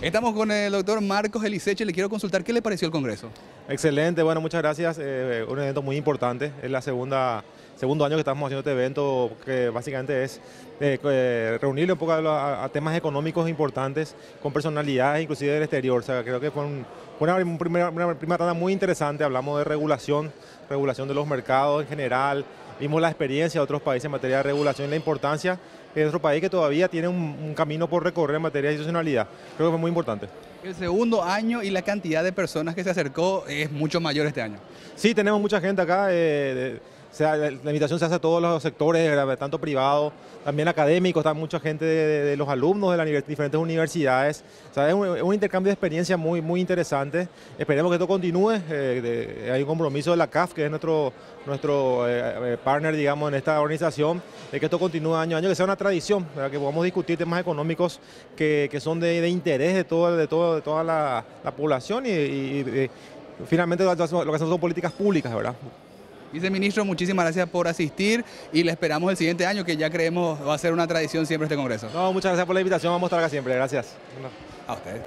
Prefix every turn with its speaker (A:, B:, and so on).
A: Estamos con el doctor Marcos Eliseche. Le quiero consultar qué le pareció el Congreso.
B: Excelente, bueno, muchas gracias. Un evento muy importante. Es la segundo año que estamos haciendo este evento, que básicamente es reunirle un poco a temas económicos importantes con personalidades, inclusive del exterior. O sea, creo que fue una primera tanda muy interesante. Hablamos de regulación de los mercados en general. Vimos la experiencia de otros países en materia de regulación y la importancia de nuestro país, que todavía tiene un camino por recorrer en materia de institucionalidad. Creo que fue muy importante.
A: El segundo año y la cantidad de personas que se acercó es mucho mayor este año.
B: Sí, tenemos mucha gente acá. La invitación se hace a todos los sectores, tanto privados, también académicos, está mucha gente de los alumnos de las diferentes universidades. O sea, es un intercambio de experiencia muy interesante. Esperemos que esto continúe. Hay un compromiso de la CAF, que es nuestro partner, digamos, en esta organización, de que esto continúe año a año, que sea una tradición, ¿verdad? Que podamos discutir temas económicos que son de interés de toda la población y finalmente lo que hacemos son políticas públicas, ¿verdad?
A: Viceministro, muchísimas gracias por asistir y le esperamos el siguiente año, que ya creemos va a ser una tradición siempre este Congreso.
B: No, muchas gracias por la invitación, vamos a estar acá siempre, gracias.
A: A ustedes.